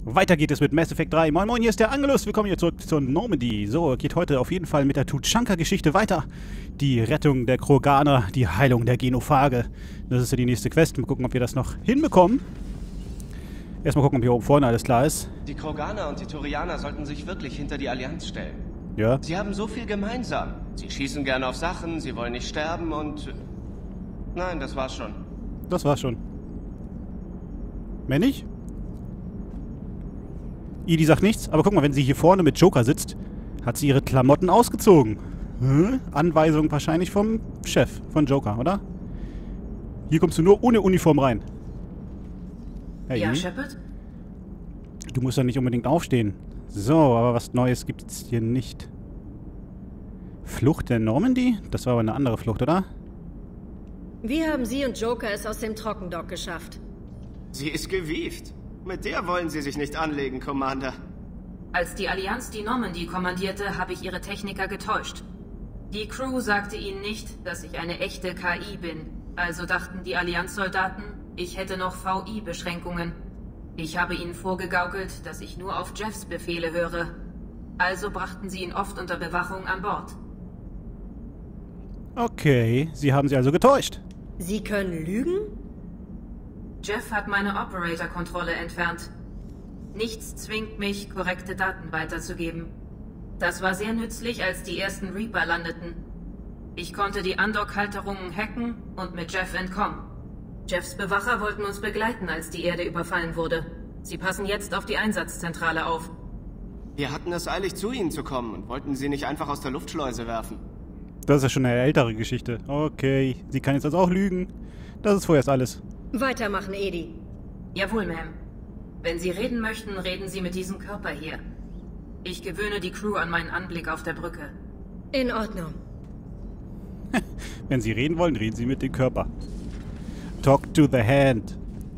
Weiter geht es mit Mass Effect 3. Moin Moin, hier ist der Angelus. Willkommen hier zurück zur Normandy. So, geht heute auf jeden Fall mit der Tuchanka-Geschichte weiter. Die Rettung der Kroganer, die Heilung der Genophage. Das ist ja die nächste Quest. Mal gucken, ob wir das noch hinbekommen. Erstmal gucken, ob hier oben vorne alles klar ist. Die Kroganer und die Turianer sollten sich wirklich hinter die Allianz stellen. Ja. Sie haben so viel gemeinsam. Sie schießen gerne auf Sachen, sie wollen nicht sterben und... Nein, das war's schon. Das war's schon. Mehr nicht? Edie sagt nichts, aber guck mal, wenn sie hier vorne mit Joker sitzt, hat sie ihre Klamotten ausgezogen. Anweisung wahrscheinlich vom Chef von Joker, oder? Hier kommst du nur ohne Uniform rein. Hey, ja, Shepard? Du musst ja nicht unbedingt aufstehen. So, aber was Neues gibt's hier nicht. Flucht der Normandy? Das war aber eine andere Flucht, oder? Wie haben Sie und Joker es aus dem Trockendock geschafft? Sie ist gewieft. Mit der wollen Sie sich nicht anlegen, Commander. Als die Allianz die Normandy kommandierte, habe ich ihre Techniker getäuscht. Die Crew sagte ihnen nicht, dass ich eine echte KI bin. Also dachten die Allianzsoldaten, ich hätte noch VI-Beschränkungen. Ich habe ihnen vorgegaukelt, dass ich nur auf Jeffs Befehle höre. Also brachten sie ihn oft unter Bewachung an Bord. Okay, sie haben sie also getäuscht. Sie können lügen? Jeff hat meine Operator-Kontrolle entfernt. Nichts zwingt mich, korrekte Daten weiterzugeben. Das war sehr nützlich, als die ersten Reaper landeten. Ich konnte die Undock-Halterungen hacken und mit Jeff entkommen. Jeffs Bewacher wollten uns begleiten, als die Erde überfallen wurde. Sie passen jetzt auf die Einsatzzentrale auf. Wir hatten es eilig, zu Ihnen zu kommen und wollten Sie nicht einfach aus der Luftschleuse werfen. Das ist ja schon eine ältere Geschichte. Okay, sie kann jetzt also auch lügen. Das ist vorerst alles. Weitermachen, Edie. Jawohl, Ma'am. Wenn Sie reden möchten, reden Sie mit diesem Körper hier. Ich gewöhne die Crew an meinen Anblick auf der Brücke. In Ordnung. Wenn Sie reden wollen, reden Sie mit dem Körper. Talk to the hand.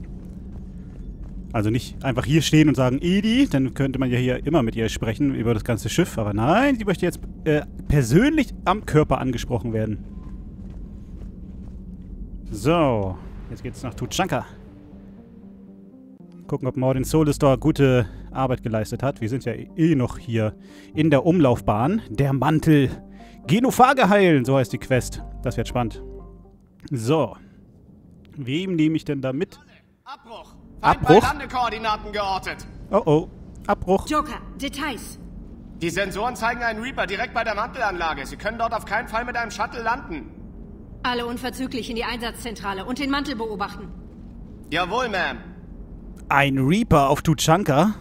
Also nicht einfach hier stehen und sagen, Edie, dann könnte man ja hier immer mit ihr sprechen über das ganze Schiff. Aber nein, sie möchte jetzt persönlich am Körper angesprochen werden. So, jetzt geht's nach Tuchanka. Gucken, ob Mordin Solistor gute Arbeit geleistet hat. Wir sind ja eh noch hier in der Umlaufbahn. Der Mantel. Genophage heilen, so heißt die Quest. Das wird spannend. So. Wem nehme ich denn da mit? Abbruch! Abbruch? Landekoordinaten geortet! Oh oh. Abbruch. Joker, Details. Die Sensoren zeigen einen Reaper direkt bei der Mantelanlage. Sie können dort auf keinen Fall mit einem Shuttle landen. Alle unverzüglich in die Einsatzzentrale und den Mantel beobachten. Jawohl, Ma'am. Ein Reaper auf Tuchanka?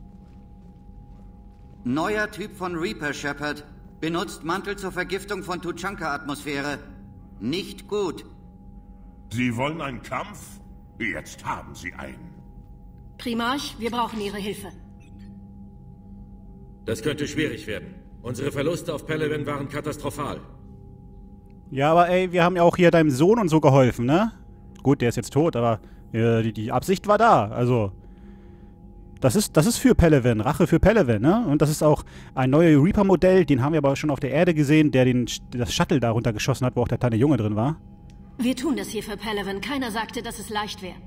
Neuer Typ von Reaper, Shepard. Benutzt Mantel zur Vergiftung von Tuchanka-Atmosphäre. Nicht gut. Sie wollen einen Kampf? Jetzt haben Sie einen. Primarch, wir brauchen Ihre Hilfe. Das könnte schwierig werden. Unsere Verluste auf Palaven waren katastrophal. Ja, aber ey, wir haben ja auch hier deinem Sohn und so geholfen, ne? Gut, der ist jetzt tot, aber die Absicht war da. Also, das ist für Palaven, Rache für Palaven, ne? Und das ist auch ein neues Reaper-Modell, den haben wir aber schon auf der Erde gesehen, der das Shuttle da runtergeschossen hat, wo auch der kleine Junge drin war. Wir tun das hier für Palaven. Keiner sagte, dass es leicht wäre.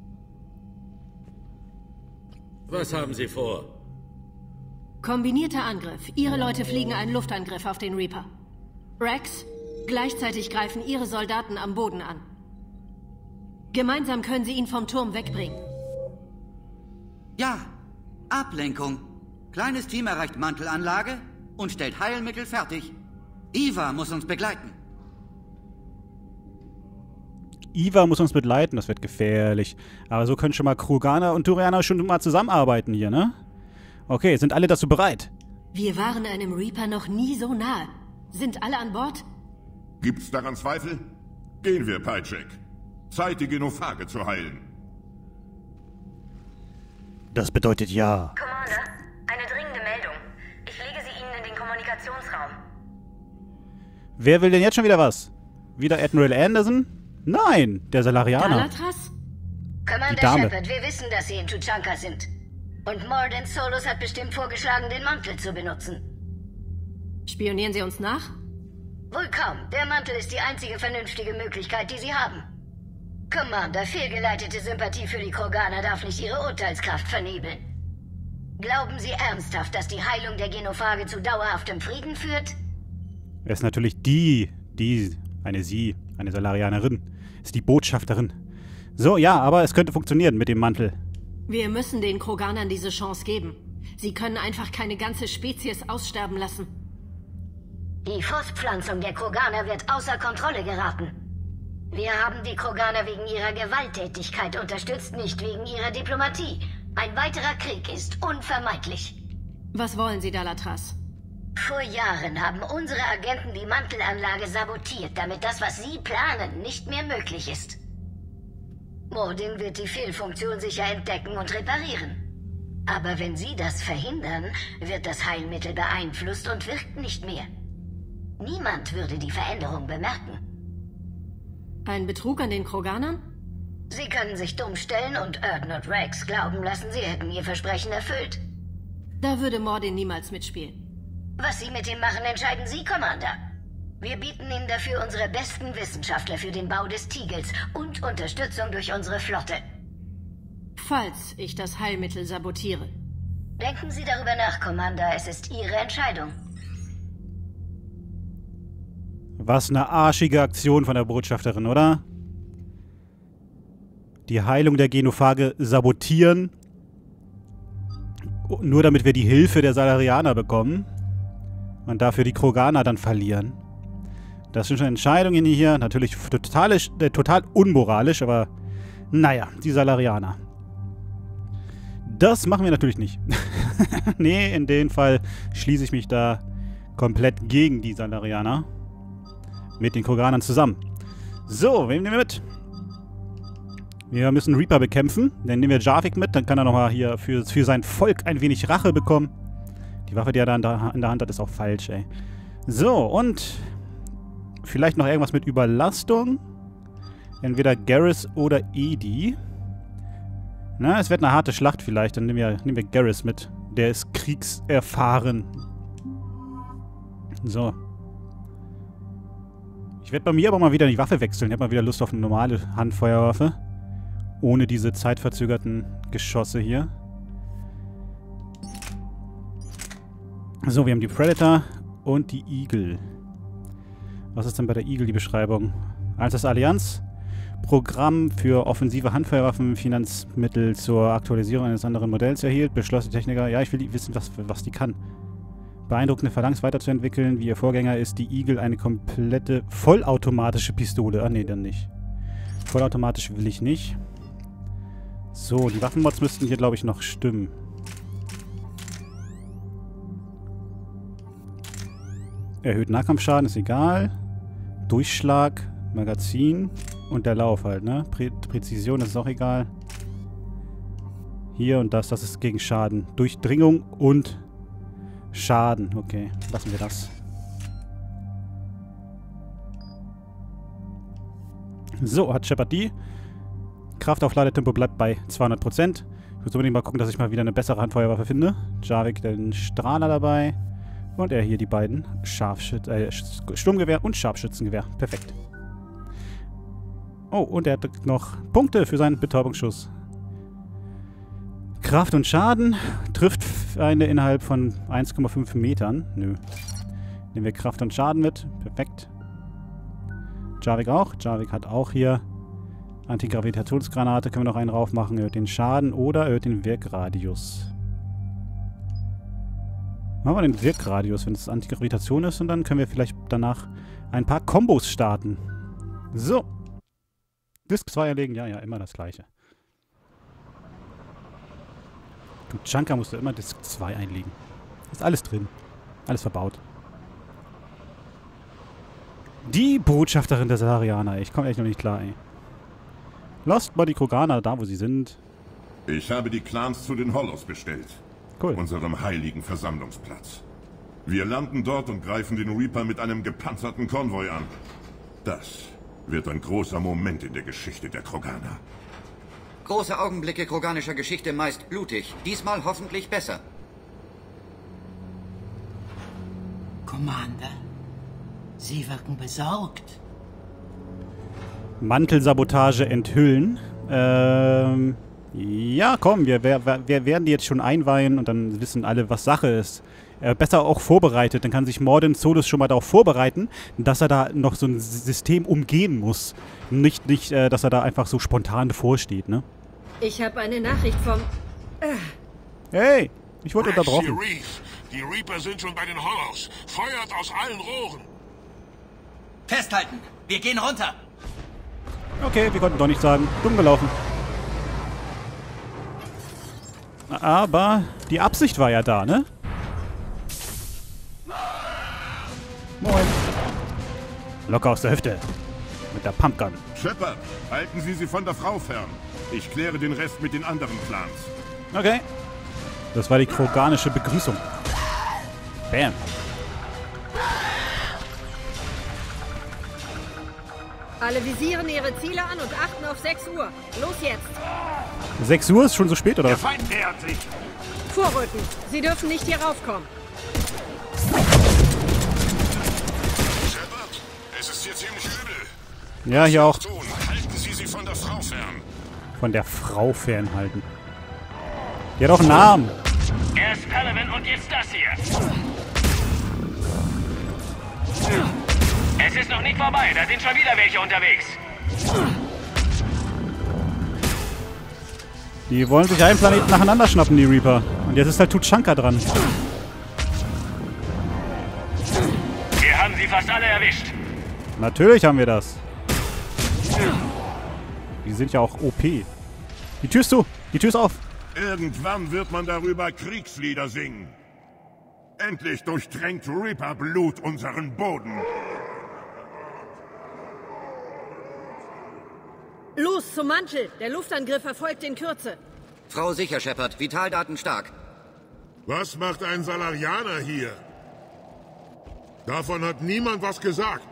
Was haben Sie vor? Kombinierter Angriff. Ihre Leute fliegen einen Luftangriff auf den Reaper. Rex, gleichzeitig greifen Ihre Soldaten am Boden an. Gemeinsam können Sie ihn vom Turm wegbringen. Ja, Ablenkung. Kleines Team erreicht Mantelanlage und stellt Heilmittel fertig. Eva muss uns begleiten. Eva muss uns begleiten, das wird gefährlich. Aber so können schon mal Kroganer und Turianer schon mal zusammenarbeiten hier, ne? Okay, sind alle dazu bereit? Wir waren einem Reaper noch nie so nahe. Sind alle an Bord? Gibt's daran Zweifel? Gehen wir, Pajek. Zeit, die Genophage zu heilen. Das bedeutet ja. Commander, eine dringende Meldung. Ich lege sie Ihnen in den Kommunikationsraum. Wer will denn jetzt schon wieder was? Wieder Admiral Anderson? Nein, der Salarianer. Galatras? Commander Dame. Shepard, wir wissen, dass Sie in Tuchanka sind. Und Mordin Solus hat bestimmt vorgeschlagen, den Mantel zu benutzen. Spionieren Sie uns nach? Wohl kaum. Der Mantel ist die einzige vernünftige Möglichkeit, die Sie haben. Commander, fehlgeleitete Sympathie für die Kroganer darf nicht Ihre Urteilskraft vernebeln. Glauben Sie ernsthaft, dass die Heilung der Genophage zu dauerhaftem Frieden führt? Er ist natürlich eine Salarianerin. Ist die Botschafterin. So, ja, aber es könnte funktionieren mit dem Mantel. Wir müssen den Kroganern diese Chance geben. Sie können einfach keine ganze Spezies aussterben lassen. Die Fortpflanzung der Kroganer wird außer Kontrolle geraten. Wir haben die Kroganer wegen ihrer Gewalttätigkeit unterstützt, nicht wegen ihrer Diplomatie. Ein weiterer Krieg ist unvermeidlich. Was wollen Sie, Dalatras? Vor Jahren haben unsere Agenten die Mantelanlage sabotiert, damit das, was sie planen, nicht mehr möglich ist. Mordin wird die Fehlfunktion sicher entdecken und reparieren. Aber wenn sie das verhindern, wird das Heilmittel beeinflusst und wirkt nicht mehr. Niemand würde die Veränderung bemerken. Ein Betrug an den Kroganern? Sie können sich dumm stellen und Erden und Rex glauben lassen, sie hätten ihr Versprechen erfüllt. Da würde Mordin niemals mitspielen. Was Sie mit ihm machen, entscheiden Sie, Commander. Wir bieten Ihnen dafür unsere besten Wissenschaftler für den Bau des Tiegels und Unterstützung durch unsere Flotte. Falls ich das Heilmittel sabotiere. Denken Sie darüber nach, Commander. Es ist Ihre Entscheidung. Was eine arschige Aktion von der Botschafterin, oder? Die Heilung der Genophage sabotieren. Nur damit wir die Hilfe der Salarianer bekommen. Und dafür die Kroganer dann verlieren. Das sind schon Entscheidungen hier. Natürlich total unmoralisch, aber naja, die Salarianer. Das machen wir natürlich nicht. Nee, in dem Fall schließe ich mich da komplett gegen die Salarianer. Mit den Kroganern zusammen. So, wen nehmen wir mit? Wir müssen Reaper bekämpfen. Dann nehmen wir Javik mit. Dann kann er nochmal hier für sein Volk ein wenig Rache bekommen. Die Waffe, die er da in der Hand hat, ist auch falsch, ey. So, und vielleicht noch irgendwas mit Überlastung. Entweder Garrus oder Edi. Na, es wird eine harte Schlacht vielleicht. Dann nehmen wir Garrus mit. Der ist kriegserfahren. So. Ich werde bei mir aber mal wieder die Waffe wechseln. Ich habe mal wieder Lust auf eine normale Handfeuerwaffe. Ohne diese zeitverzögerten Geschosse hier. So, wir haben die Predator und die Eagle. Was ist denn bei der Eagle die Beschreibung? Als das Allianz Programm für offensive Handfeuerwaffen Finanzmittel zur Aktualisierung eines anderen Modells erhielt, beschloss die Techniker, ja, ich will wissen, was die kann. Beeindruckende Phalanx weiterzuentwickeln, wie ihr Vorgänger ist die Eagle eine komplette vollautomatische Pistole. Ah, nee, dann nicht. Vollautomatisch will ich nicht. So, die Waffenmods müssten hier, glaube ich, noch stimmen. Erhöht Nahkampfschaden, ist egal. Durchschlag, Magazin und der Lauf halt, ne? Präzision ist auch egal. Hier und das ist gegen Schaden. Durchdringung und Schaden. Okay, lassen wir das. So, hat Shepard die. Kraftaufladetempo bleibt bei 200%. Ich muss unbedingt mal gucken, dass ich mal wieder eine bessere Handfeuerwaffe finde. Javik den Strahler dabei. Und er hier die beiden Sturmgewehr und Scharfschützengewehr. Perfekt. Oh, und er hat noch Punkte für seinen Betäubungsschuss. Kraft und Schaden. Trifft Feinde innerhalb von 1,5 Metern. Nö. Nehmen wir Kraft und Schaden mit. Perfekt. Javik auch. Javik hat auch hier Antigravitationsgranate. Können wir noch einen drauf machen. Erhöht den Schaden oder erhöht den Wirkradius. Machen wir den Wirkradius, wenn es Antigravitation ist. Und dann können wir vielleicht danach ein paar Kombos starten. So. Disk 2 erlegen. Ja, immer das gleiche. Du Junker musst du immer Disk 2 einlegen. Ist alles drin. Alles verbaut. Die Botschafterin der Salarianer. Ich komme echt noch nicht klar, ey. Lasst mal die Kroganer da, wo sie sind. Ich habe die Clans zu den Hollows bestellt. Cool. Unserem heiligen Versammlungsplatz. Wir landen dort und greifen den Reaper mit einem gepanzerten Konvoi an. Das wird ein großer Moment in der Geschichte der Kroganer. Große Augenblicke kroganischer Geschichte meist blutig. Diesmal hoffentlich besser. Commander, Sie wirken besorgt. Mantelsabotage enthüllen. Ja, komm, wir werden die jetzt schon einweihen und dann wissen alle, was Sache ist. Besser auch vorbereitet. Dann kann sich Mordin Solus schon mal darauf vorbereiten, dass er da noch so ein System umgehen muss. Nicht, dass er da einfach so spontan vorsteht, ne? Ich habe eine Nachricht vom... Hey, ich wurde unterbrochen. Die Reaper sind schon bei den Hollows. Feuert aus allen Rohren. Festhalten! Wir gehen runter! Okay, wir konnten doch nicht sagen. Dumm gelaufen. Aber die Absicht war ja da, ne? Moin. Locker aus der Hüfte. Mit der Pumpgun. Shepard, halten Sie von der Frau fern. Ich kläre den Rest mit den anderen Clans. Okay. Das war die kroganische Begrüßung. Bam. Alle visieren ihre Ziele an und achten auf 6 Uhr. Los jetzt. 6 Uhr ist schon so spät, oder Der was? Feind nähert sich. Vorrücken. Sie dürfen nicht hier raufkommen. Shepard, es ist hier ziemlich übel. Ja, hier auch. Tun, halten Sie sie von der Frau fern. Von der Frau fernhalten. Die hat auch einen Namen. Erst Pelivan und jetzt das hier. Es ist noch nicht vorbei, da sind schon wieder welche unterwegs. Die wollen sich einen Planeten nacheinander schnappen, die Reaper. Und jetzt ist halt Tuchanka dran. Wir haben sie fast alle erwischt. Natürlich haben wir das. Die sind ja auch OP. Die Tür ist zu. Die Tür ist auf. Irgendwann wird man darüber Kriegslieder singen. Endlich durchtränkt Reaper-Blut unseren Boden. Los zum Mantel. Der Luftangriff erfolgt in Kürze. Frau sicher, Shepard. Vitaldaten stark. Was macht ein Salarianer hier? Davon hat niemand was gesagt.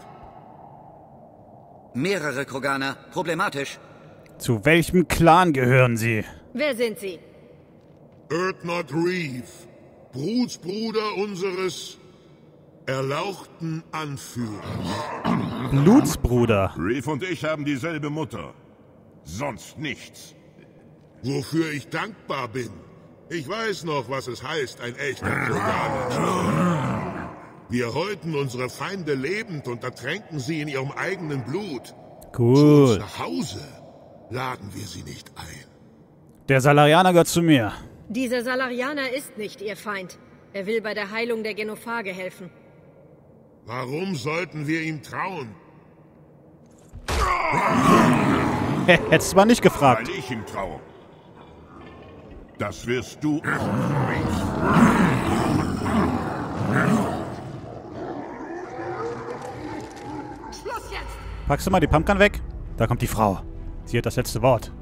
Mehrere Kroganer. Problematisch. Zu welchem Clan gehören sie? Wer sind Sie? Urdnot Reeve, Brutsbruder unseres erlauchten Anführers. Blutsbruder. Reeve und ich haben dieselbe Mutter. Sonst nichts. Wofür ich dankbar bin. Ich weiß noch, was es heißt, ein echter Kroganer zu sein. Wir häuten unsere Feinde lebend und ertränken sie in ihrem eigenen Blut. Zu uns Cool. nach Hause laden wir sie nicht ein. Der Salarianer gehört zu mir. Dieser Salarianer ist nicht Ihr Feind. Er will bei der Heilung der Genophage helfen. Warum sollten wir ihm trauen? Hättest du mal nicht gefragt. Weil ich ihm traue. Das wirst du. Schluss jetzt! Packst du mal die Pumpgun weg? Da kommt die Frau. Sie hat das letzte Wort.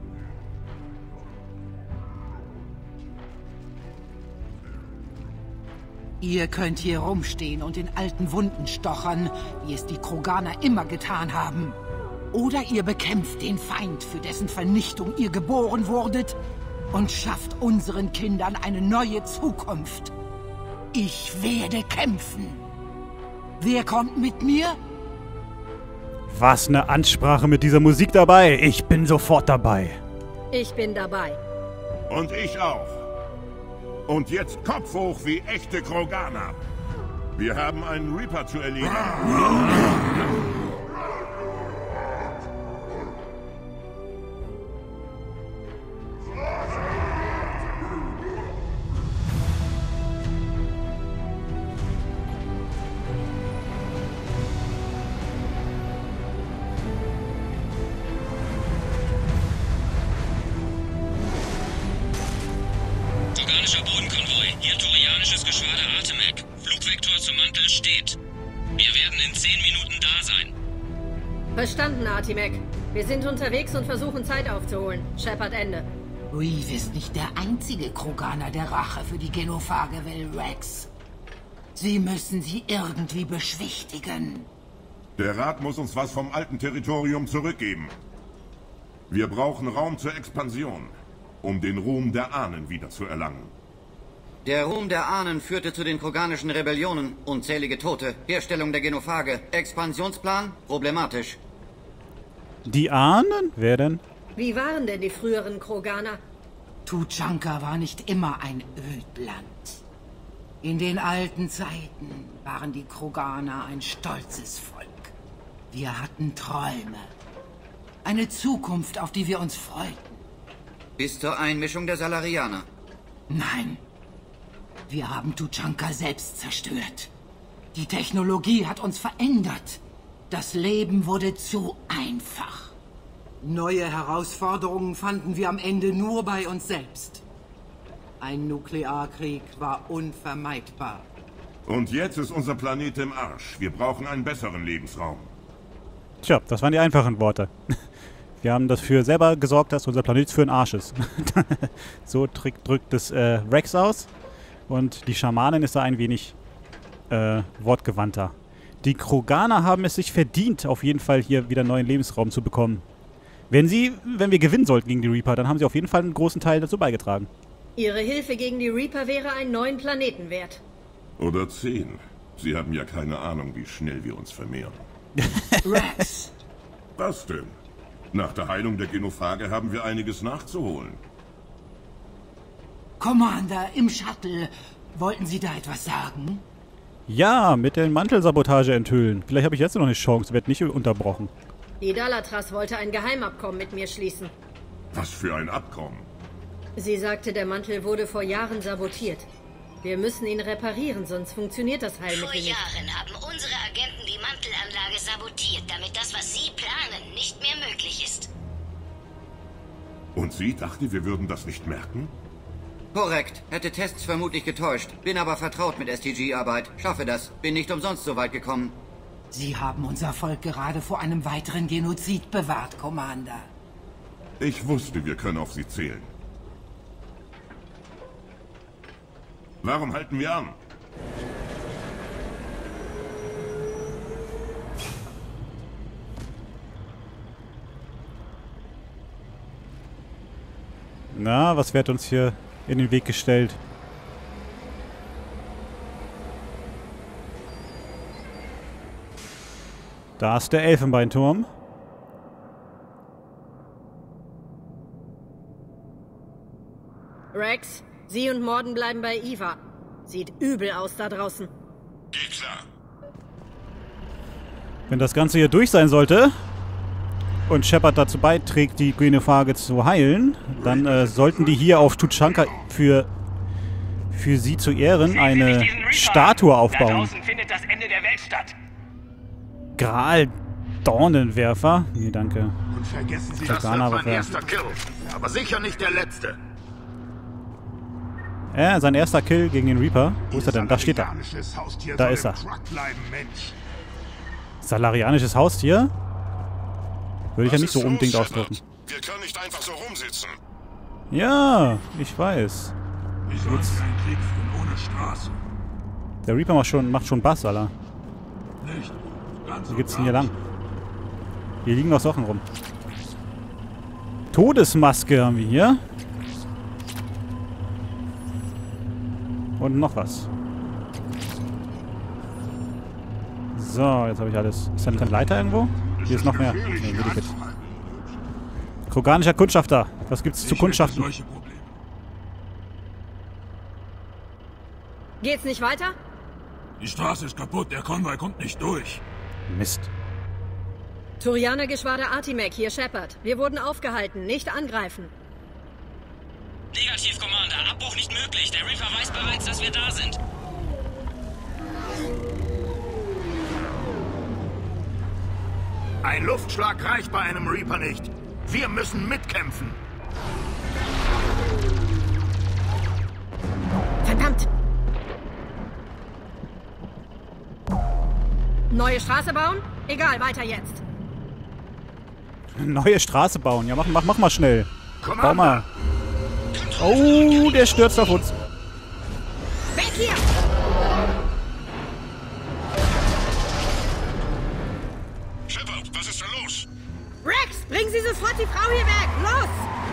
Ihr könnt hier rumstehen und in alten Wunden stochern, wie es die Kroganer immer getan haben. Oder ihr bekämpft den Feind, für dessen Vernichtung ihr geboren wurdet, und schafft unseren Kindern eine neue Zukunft. Ich werde kämpfen. Wer kommt mit mir? Was eine Ansprache mit dieser Musik dabei. Ich bin sofort dabei. Ich bin dabei. Und ich auch. Und jetzt Kopf hoch wie echte Kroganer. Wir haben einen Reaper zu erledigen. Kroganischer Bodenkonvoi, hier turianisches Geschwader Artemec. Flugvektor zum Mantel steht. Wir werden in 10 Minuten da sein. Verstanden, Artimec. Wir sind unterwegs und versuchen Zeit aufzuholen. Shepard, Ende. Reeve ist nicht der einzige Kroganer, der Rache für die Genophage will, Rex. Sie müssen sie irgendwie beschwichtigen. Der Rat muss uns was vom alten Territorium zurückgeben. Wir brauchen Raum zur Expansion, um den Ruhm der Ahnen wiederzuerlangen. Der Ruhm der Ahnen führte zu den kroganischen Rebellionen, unzählige Tote, Herstellung der Genophage, Expansionsplan, problematisch. Die Ahnen? Wer denn? Wie waren denn die früheren Kroganer? Tuchanka war nicht immer ein Ödland. In den alten Zeiten waren die Kroganer ein stolzes Volk. Wir hatten Träume. Eine Zukunft, auf die wir uns freuten. Bis zur Einmischung der Salarianer. Nein. Wir haben Tuchanka selbst zerstört. Die Technologie hat uns verändert. Das Leben wurde zu einfach. Neue Herausforderungen fanden wir am Ende nur bei uns selbst. Ein Nuklearkrieg war unvermeidbar. Und jetzt ist unser Planet im Arsch. Wir brauchen einen besseren Lebensraum. Tja, das waren die einfachen Worte. Wir haben dafür selber gesorgt, dass unser Planet für ein Arsch ist. So drückt es Rex aus. Und die Schamanin ist da ein wenig wortgewandter. Die Kroganer haben es sich verdient, auf jeden Fall hier wieder neuen Lebensraum zu bekommen. Wenn wir gewinnen sollten gegen die Reaper, dann haben sie auf jeden Fall einen großen Teil dazu beigetragen. Ihre Hilfe gegen die Reaper wäre einen neuen Planeten wert. Oder 10. Sie haben ja keine Ahnung, wie schnell wir uns vermehren. Rex! Was denn? Nach der Heilung der Genophage haben wir einiges nachzuholen. Commander, im Shuttle. Wollten Sie da etwas sagen? Ja, mit der Mantelsabotage enthüllen. Vielleicht habe ich jetzt noch eine Chance, wird nicht unterbrochen. Idalatras wollte ein Geheimabkommen mit mir schließen. Was für ein Abkommen? Sie sagte, der Mantel wurde vor Jahren sabotiert. Wir müssen ihn reparieren, sonst funktioniert das Heilmittel nicht. Vor Jahren haben unsere Agenten die Mantelanlage sabotiert, damit das, was sie planen, nicht mehr möglich ist. Und sie dachte, wir würden das nicht merken? Korrekt. Hätte Tests vermutlich getäuscht. Bin aber vertraut mit STG-Arbeit. Schaffe das. Bin nicht umsonst so weit gekommen. Sie haben unser Volk gerade vor einem weiteren Genozid bewahrt, Commander. Ich wusste, wir können auf sie zählen. Warum halten wir an? Na, was wird uns hier in den Weg gestellt? Da ist der Elfenbeinturm. Rex, Sie und Morden bleiben bei Eva. Sieht übel aus da draußen. Geht klar. Wenn das Ganze hier durch sein sollte und Shepard dazu beiträgt, die Genophage zu heilen, dann sollten die hier auf Tuchanka für sie zu Ehren eine Statue aufbauen. Da draußen findet das Ende der Welt statt. Graal-Dornenwerfer. Nee, danke. Und vergessen Sie, das wird mein erster Kill. Aber sicher nicht der letzte. Ja, sein erster Kill gegen den Reaper. Wo ist er denn? Da steht er. Da ist er. Salarianisches Haustier? Würde ich ja nicht so unbedingt ausdrücken. Wir können nicht einfach so rumsitzen. Ja, ich weiß. Wie soll es ein Krieg führen ohne Straße? Der Reaper macht schon Bass, Alter. Nicht. Wo geht's denn hier lang? Hier liegen noch Sachen rum. Todesmaske haben wir hier. Und noch was. So, jetzt habe ich alles. Ist da eine Leiter irgendwo? Hier ist noch mehr. Nee, Kroganischer Kundschafter. Was gibt's zu kundschaften? Geht's nicht weiter? Die Straße ist kaputt, der Konvoi kommt nicht durch. Mist. Turianer-Geschwader Artimec, hier Shepard. Wir wurden aufgehalten, nicht angreifen. Negativ, Commander. Abbruch nicht möglich. Der Reaper weiß bereits, dass wir da sind. Ein Luftschlag reicht bei einem Reaper nicht. Wir müssen mitkämpfen. Verdammt! Neue Straße bauen? Egal, weiter jetzt. Neue Straße bauen. Ja, mach mal schnell. Commander. Bau mal. Oh, der stürzt auf uns. Weg hier! Shepard, was ist da los? Rex, bringen Sie sofort die Frau hier weg! Los!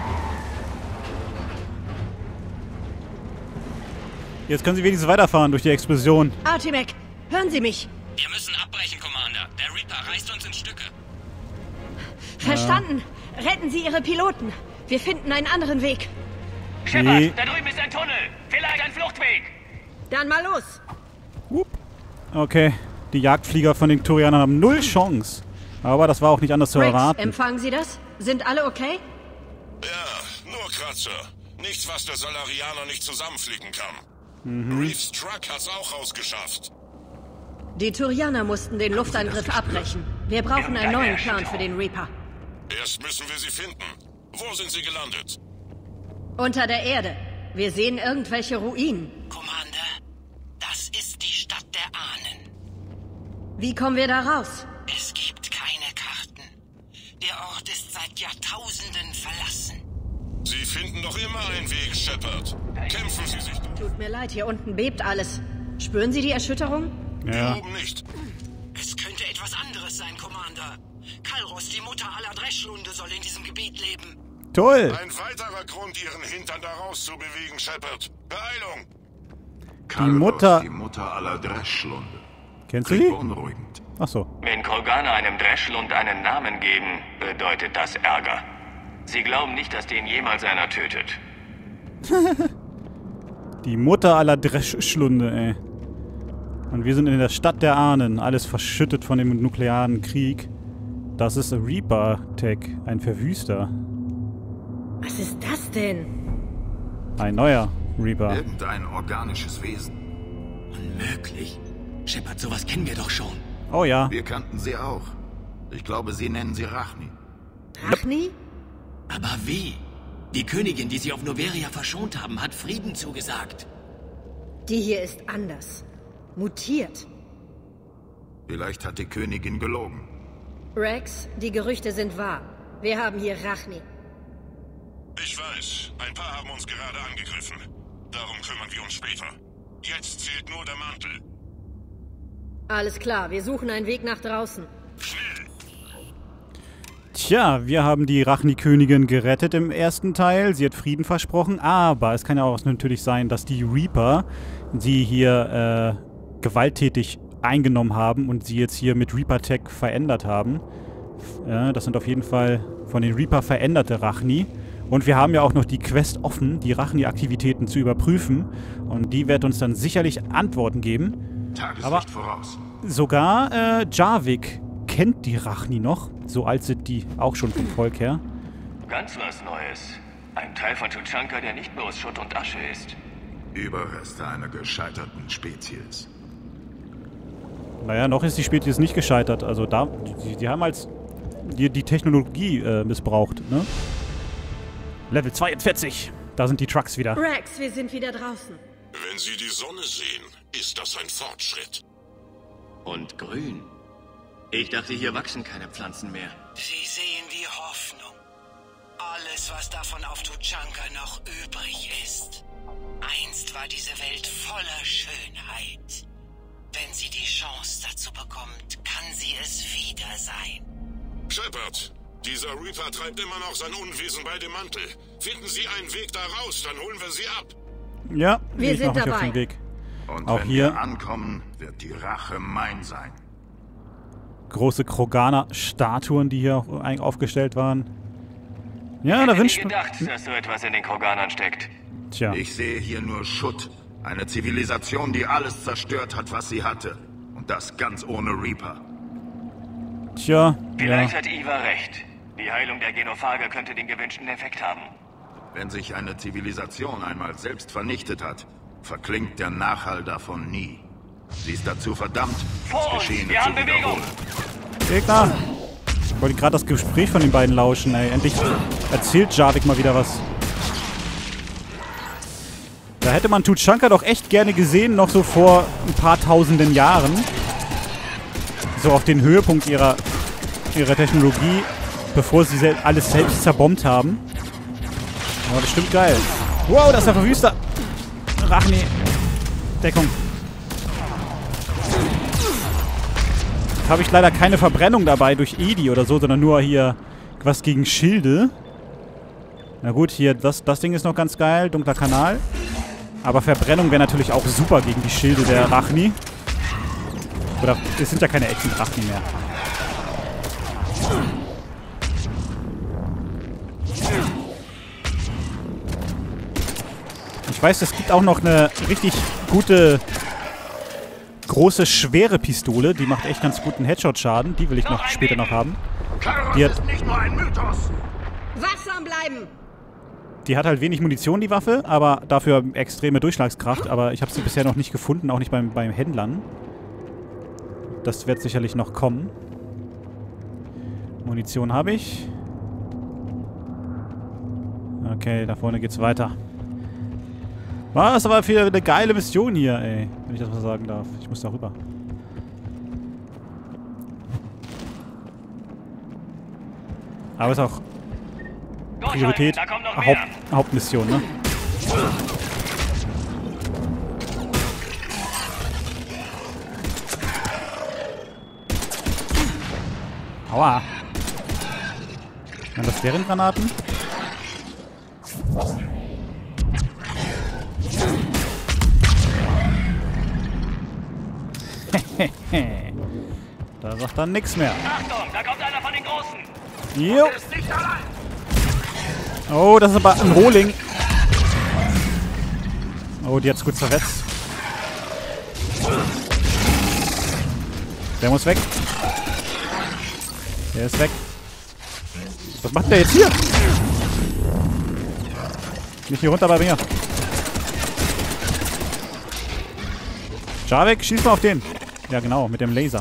Jetzt können sie wenigstens weiterfahren durch die Explosion. Artimec, hören Sie mich. Wir müssen abbrechen, Commander. Der Reaper reißt uns in Stücke. Verstanden. Retten Sie Ihre Piloten. Wir finden einen anderen Weg. Shepard, da drüben ist ein Tunnel. Vielleicht ein Fluchtweg. Dann mal los. Okay, die Jagdflieger von den Turianern haben 0 Chance. Aber das war auch nicht anders zu erwarten. Empfangen Sie das? Sind alle okay? Ja, nur Kratzer. Nichts, was der Solarianer nicht zusammenflicken kann. Reeves Truck hat's auch rausgeschafft. Die Turianer mussten den Luftangriff abbrechen. Wir brauchen einen neuen Plan für den Reaper. Erst müssen wir sie finden. Wo sind sie gelandet? Unter der Erde. Wir sehen irgendwelche Ruinen. Commander, das ist die Stadt der Ahnen. Wie kommen wir da raus? Es gibt keine Karten. Der Ort ist seit Jahrtausenden verlassen. Sie finden doch immer einen Weg, Shepard. Kämpfen Sie sich durch. Tut mir leid, hier unten bebt alles. Spüren Sie die Erschütterung? Ja. Hier oben nicht. Es könnte etwas anderes sein, Commander. Kalros, die Mutter aller Dreschlunde, soll in diesem Gebiet leben. Toll! Ein weiterer Grund, Ihren Hintern da rauszubewegen, Shepard. Beeilung! Die Mutter aller Dreschlunde. Kennst du die? Beunruhigend. Ach so. Wenn Kroganer einem Dreschlund einen Namen geben, bedeutet das Ärger. Sie glauben nicht, dass den jemals einer tötet. Die Mutter aller Dreschschlunde, ey. Und wir sind in der Stadt der Ahnen. Alles verschüttet von dem nuklearen Krieg. Das ist Reaper-Tech. Ein Verwüster. Was ist das denn? Ein neuer Reaper. Irgendein organisches Wesen. Unmöglich. Shepard, sowas kennen wir doch schon. Oh ja. Wir kannten sie auch. Ich glaube, sie nennen sie Rachni. Rachni? Aber wie? Die Königin, die sie auf Noveria verschont haben, hat Frieden zugesagt. Die hier ist anders. Mutiert. Vielleicht hat die Königin gelogen. Rex, die Gerüchte sind wahr. Wir haben hier Rachni. Ich weiß. Ein paar haben uns gerade angegriffen. Darum kümmern wir uns später. Jetzt zählt nur der Mantel. Alles klar, wir suchen einen Weg nach draußen. Schnell! Tja, wir haben die Rachni-Königin gerettet im ersten Teil. Sie hat Frieden versprochen, aber es kann ja auch natürlich sein, dass die Reaper sie hier gewalttätig eingenommen haben und sie jetzt hier mit Reaper-Tech verändert haben. Ja, das sind auf jeden Fall von den Reaper veränderte Rachni. Und wir haben ja auch noch die Quest offen, die Rachni-Aktivitäten zu überprüfen. Und die wird uns dann sicherlich Antworten geben. Tageslicht voraus. Sogar Jarvik kennt die Rachni noch. So alt sind die auch schon vom Volk her. Ganz was Neues. Ein Teil von Tuchanka, der nicht mehr aus Schutt und Asche ist. Überreste einer gescheiterten Spezies. Naja, noch ist die Spezies nicht gescheitert. Also da, die haben als die Technologie missbraucht, ne? Level 42. Da sind die Trucks wieder. Rex, wir sind wieder draußen. Wenn Sie die Sonne sehen, ist das ein Fortschritt. Und grün. Ich dachte, hier wachsen keine Pflanzen mehr. Sie sehen die Hoffnung. Alles, was davon auf Tuchanka noch übrig ist. Einst war diese Welt voller Schönheit. Wenn sie die Chance dazu bekommt, kann sie es wieder sein. Shepard, dieser Reaper treibt immer noch sein Unwesen bei dem Mantel. Finden Sie einen Weg da raus, dann holen wir Sie ab. Ja, wir sind dabei. Auf den Weg. Und auch wenn hier wir ankommen, wird die Rache mein sein. Große Kroganer-Statuen, die hier aufgestellt waren. Ja, da wünscht man... Ich hätte nie gedacht, dass so etwas in den Kroganern steckt. Tja. Ich sehe hier nur Schutt. Eine Zivilisation, die alles zerstört hat, was sie hatte. Und das ganz ohne Reaper. Tja, Vielleicht hat Iva recht. Die Heilung der Genophage könnte den gewünschten Effekt haben. Wenn sich eine Zivilisation einmal selbst vernichtet hat, verklingt der Nachhall davon nie. Sie ist dazu verdammt, das Geschehene zu wiederholen. Gegner! Ich wollte gerade das Gespräch von den beiden lauschen, ey. Endlich erzählt Jarvik mal wieder was. Da hätte man Tuchanka doch echt gerne gesehen, noch so vor ein paar tausenden Jahren. So auf den Höhepunkt ihrer Technologie, bevor sie alles selbst zerbombt haben. Aber bestimmt geil. Wow, das ist der Verwüster! Rachni. Deckung. Jetzt habe ich leider keine Verbrennung dabei durch Edi oder so, sondern nur hier was gegen Schilde. Na gut, hier, das Ding ist noch ganz geil. Dunkler Kanal. Aber Verbrennung wäre natürlich auch super gegen die Schilde der Rachni. Oder es sind ja keine echten Rachni mehr. weiß, es gibt auch noch eine richtig gute, große, schwere Pistole. Die macht echt ganz guten Headshot-Schaden. Die will ich noch später noch haben. Die hat, ist nicht nur ein Mythos. Wachsam bleiben! die hat halt wenig Munition, die Waffe, aber dafür extreme Durchschlagskraft. Aber ich habe sie bisher noch nicht gefunden, auch nicht beim Händlern. Das wird sicherlich noch kommen. Munition habe ich. Okay, da vorne geht's weiter. Was aber für eine geile Mission hier, ey. Wenn ich das mal sagen darf. Ich muss da rüber. Aber ist auch Priorität, Hauptmission, ne? Aua. Waren das deren Granaten? Da sagt dann nichts mehr. Achtung, da kommt einer von den Großen. Jo. Oh, das ist aber ein Rohling. Oh, die hat's gut zerfetzt. Der muss weg. Der ist weg. Was macht der jetzt hier? Nicht hier runter bei mir. Jarek, schieß mal auf den. Ja, genau, mit dem Laser.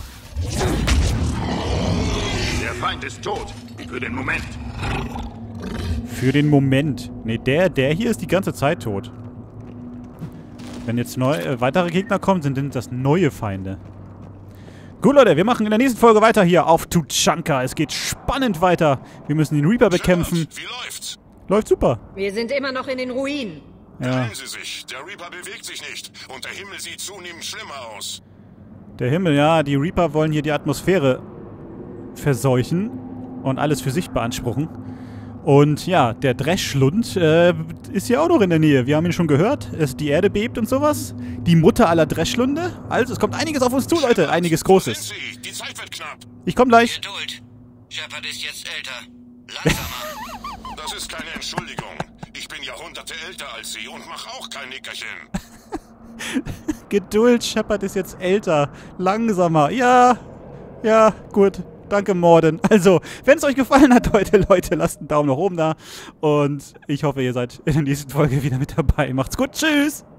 Der Feind ist tot. Für den Moment. Für den Moment. Ne, der hier ist die ganze Zeit tot. Wenn jetzt weitere Gegner kommen, sind das neue Feinde. Gut, Leute, wir machen in der nächsten Folge weiter hier auf Tuchanka. Es geht spannend weiter. Wir müssen den Reaper bekämpfen. Wie läuft's? Läuft super. Wir sind immer noch in den Ruinen. Ja. Beeilen Sie sich. Der Reaper bewegt sich nicht. Und der Himmel sieht zunehmend schlimmer aus. Der Himmel, ja. Die Reaper wollen hier die Atmosphäre verseuchen und alles für sich beanspruchen. Und ja, der Dreschlund ist ja auch noch in der Nähe. Wir haben ihn schon gehört. Die Erde bebt und sowas. Die Mutter aller Dreschlunde. Also, es kommt einiges auf uns zu, Leute. Einiges Großes. Die Zeit wird knapp. Ich komme gleich. Geduld. Shepard ist jetzt älter. Langsamer. Das ist keine Entschuldigung. Ich bin Jahrhunderte älter als Sie und mache auch kein Nickerchen. Geduld, Shepard ist jetzt älter. Langsamer. Ja, gut. Danke, Morden. Also, wenn es euch gefallen hat heute, Leute, lasst einen Daumen nach oben da. Und ich hoffe, ihr seid in der nächsten Folge wieder mit dabei. Macht's gut. Tschüss.